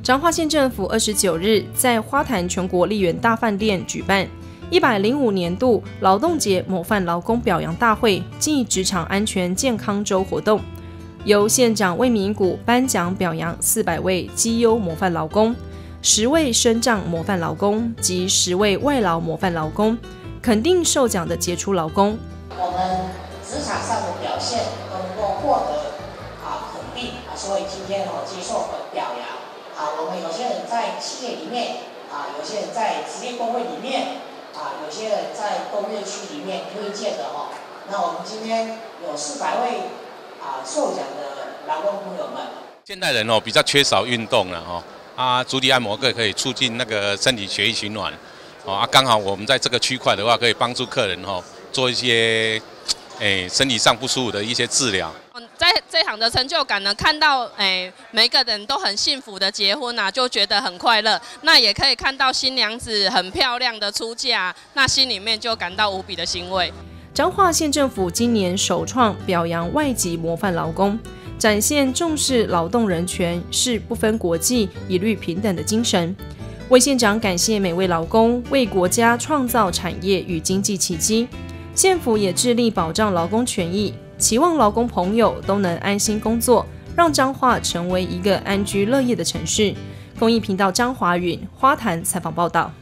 彰化县政府29日在花坛全国丽园大饭店举办105年度劳动节模范劳工表扬大会暨职场安全健康周活动，由县长魏明谷颁奖表扬400位绩优模范劳工、10位身障模范劳工及10位外劳模范劳工，肯定受奖的杰出劳工。 我们职场上的表现都能够获得肯定所以今天接受表扬我们有些人在企业里面有些人在职业工会里面有些人在工业区里面推荐的那我们今天有400位受奖的劳工朋友们。 现代人比较缺少运动了足底按摩可以促进那个身体血液循环刚好我们在这个区块的话，可以帮助客人做一些身体上不舒服的一些治疗。 在这行的成就感呢，看到每个人都很幸福的结婚就觉得很快乐。那也可以看到新娘子很漂亮的出嫁，那心里面就感到无比的欣慰。 彰化县政府今年首创表扬外籍模范劳工，展现重视劳动人权是不分国际一律平等的精神。魏县长感谢每位劳工为国家创造产业与经济奇迹，县府也致力保障劳工权益，期望劳工朋友都能安心工作，让彰化成为一个安居乐业的城市。公益频道张华允花坛采访报道。